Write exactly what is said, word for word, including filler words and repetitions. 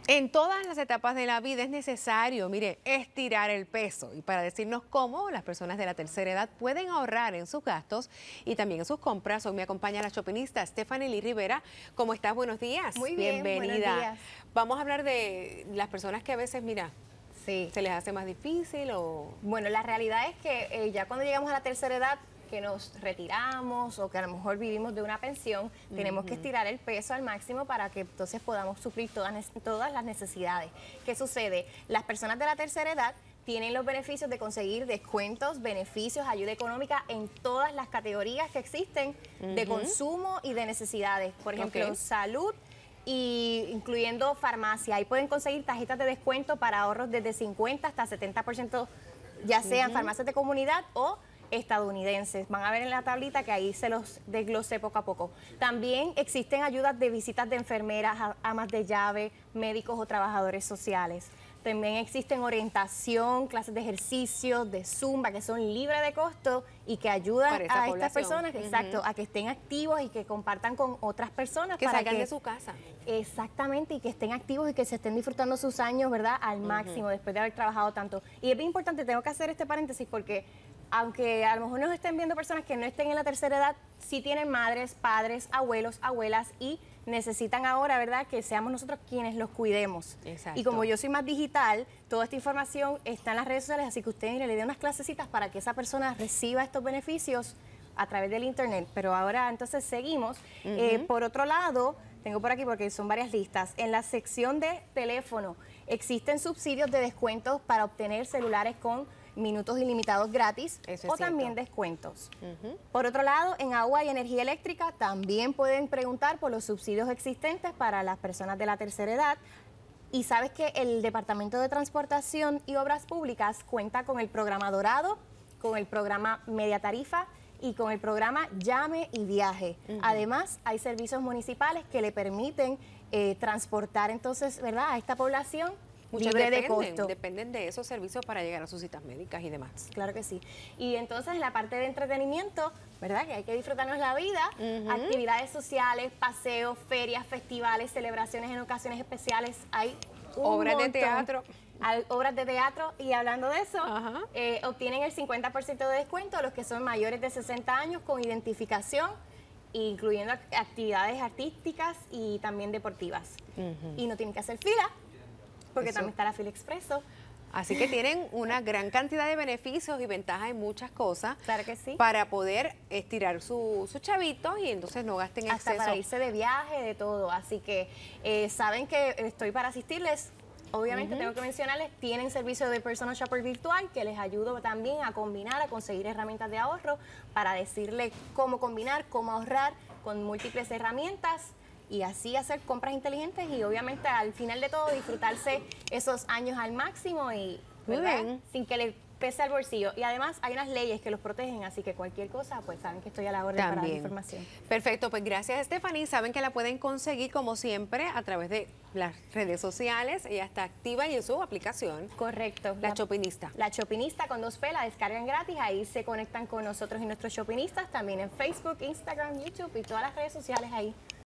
En todas las etapas de la vida es necesario, mire, estirar el peso. Y para decirnos cómo las personas de la tercera edad pueden ahorrar en sus gastos y también en sus compras, hoy me acompaña la shopinista Stephanie Lee Rivera. ¿Cómo estás? Buenos días. Muy bien, bienvenida. buenos días. Vamos a hablar de las personas que a veces, mira, sí. se les hace más difícil o... Bueno, la realidad es que eh, ya cuando llegamos a la tercera edad, que nos retiramos o que a lo mejor vivimos de una pensión, uh-huh. tenemos que estirar el peso al máximo para que entonces podamos suplir todas, todas las necesidades. ¿Qué sucede? Las personas de la tercera edad tienen los beneficios de conseguir descuentos, beneficios, ayuda económica en todas las categorías que existen uh-huh. de consumo y de necesidades. Por ejemplo, okay. salud, y incluyendo farmacia. Ahí pueden conseguir tarjetas de descuento para ahorros desde cincuenta hasta setenta por ciento, ya sean uh-huh. farmacias de comunidad o estadounidenses. Van a ver en la tablita que ahí se los desglosé poco a poco. También existen ayudas de visitas de enfermeras, amas de llave, médicos o trabajadores sociales. También existen orientación, clases de ejercicio, de zumba, que son libres de costo y que ayudan a estas personas, uh-huh. exacto, a que estén activos y que compartan con otras personas. Que para salgan que, de su casa. Exactamente, y que estén activos y que se estén disfrutando sus años, ¿verdad?, al uh-huh. máximo, después de haber trabajado tanto. Y es bien importante, tengo que hacer este paréntesis porque aunque a lo mejor nos estén viendo personas que no estén en la tercera edad, sí tienen madres, padres, abuelos, abuelas y necesitan ahora, ¿verdad?, que seamos nosotros quienes los cuidemos. Exacto. Y como yo soy más digital, toda esta información está en las redes sociales, así que usted mire, le dé unas clasecitas para que esa persona reciba estos beneficios a través del internet. Pero ahora entonces seguimos. Uh-huh. eh, por otro lado, tengo por aquí porque son varias listas, en la sección de teléfono existen subsidios de descuentos para obtener celulares con minutos ilimitados gratis o cierto. También descuentos. Uh-huh. Por otro lado, en agua y energía eléctrica también pueden preguntar por los subsidios existentes para las personas de la tercera edad. Y sabes que el Departamento de Transportación y Obras Públicas cuenta con el programa Dorado, con el programa Media Tarifa y con el programa Llame y Viaje. Uh-huh. Además, hay servicios municipales que le permiten eh, transportar entonces, ¿verdad?, a esta población Muchos libre dependen, de costo. dependen de esos servicios para llegar a sus citas médicas y demás. Claro que sí. Y entonces en la parte de entretenimiento, ¿verdad?, que hay que disfrutarnos la vida, uh-huh. actividades sociales, paseos, ferias, festivales, celebraciones en ocasiones especiales, hay un obras montón. de teatro. Hay obras de teatro y hablando de eso, uh-huh. eh, obtienen el cincuenta por ciento de descuento los que son mayores de sesenta años con identificación, incluyendo actividades artísticas y también deportivas. Uh-huh. Y no tienen que hacer fila, porque Eso. También está la fila expreso. Así que tienen una gran cantidad de beneficios y ventajas en muchas cosas. Claro que sí. Para poder estirar su, su chavito y entonces no gasten Hasta exceso. para irse de viaje, de todo. Así que eh, saben que estoy para asistirles. Obviamente uh-huh. tengo que mencionarles, tienen servicio de personal shopper virtual que les ayudo también a combinar, a conseguir herramientas de ahorro para decirle cómo combinar, cómo ahorrar con múltiples herramientas y así hacer compras inteligentes y obviamente al final de todo disfrutarse esos años al máximo y ¿verdad?, sin que le pese al bolsillo. Y además hay unas leyes que los protegen, así que cualquier cosa, pues saben que estoy a la orden También. para la información. Perfecto, pues gracias Stephanie. Saben que la pueden conseguir como siempre a través de las redes sociales. Ella está activa y en su aplicación. Correcto. La, la Shopinista. La Shopinista con dos P, la descargan gratis. Ahí se conectan con nosotros y nuestros shopinistas. También en Facebook, Instagram, YouTube y todas las redes sociales ahí.